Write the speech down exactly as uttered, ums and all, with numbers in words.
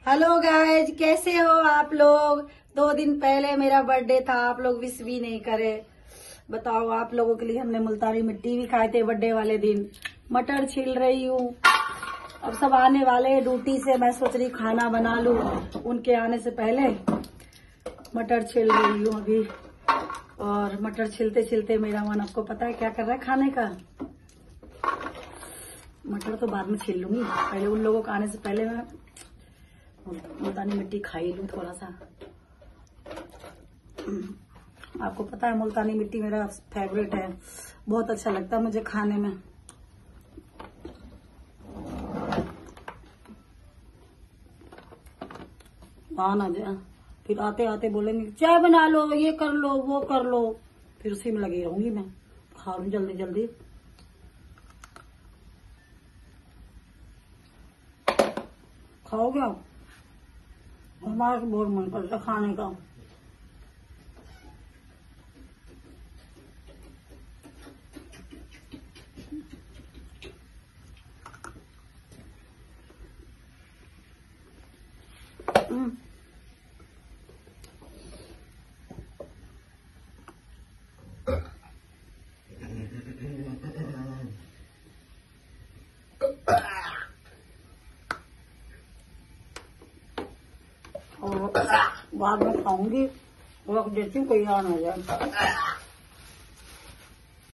Hello guys, कैसे हो आप लोग। दो दिन पहले मेरा बर्थडे था, आप लोग विश भी नहीं करे। बताओ, आप लोगों के लिए हमने मुल्तानी मिट्टी भी खाए थे बर्थडे वाले दिन। मटर छील रही हूँ, अब सब आने वाले हैं ड्यूटी से, मैं सोच रही खाना बना लूं उनके आने से पहले। मटर छील रही हूँ अभी, और मटर छिलते छिलते मेरा मन आपको पता है क्या कर रहा है खाने का। मटर तो बाद में छील लूंगी, पहले उन लोगों के आने से पहले मैं मुल्तानी मिट्टी खाई लूं थोड़ा सा। आपको पता है मुल्तानी मिट्टी मेरा फेवरेट है, बहुत अच्छा लगता है मुझे खाने में। आना जाए फिर आते आते बोलेंगे चाय बना लो, ये कर लो, वो कर लो, फिर उसी में लगी रहूंगी मैं। खा लूं जल्दी जल्दी। खाओगे आप? हमारा तो बहुत मन करता खाने का। और बाद में खाऊंगी, रख देती हूँ कोई आ ना जाए।